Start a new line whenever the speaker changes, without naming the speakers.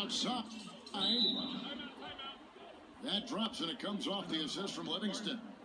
outside. That drops, and it comes off the assist from Livingston.